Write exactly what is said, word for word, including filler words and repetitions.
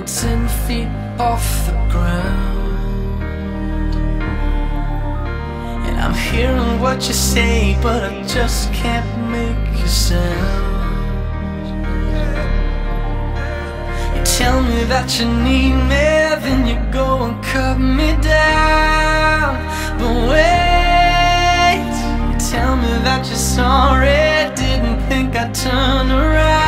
only ten feet off the ground, and I'm hearing what you say, but I just can't make you sound. You tell me that you need me, then you go and cut me down. But wait, you tell me that you're sorry, didn't think I'd turn around.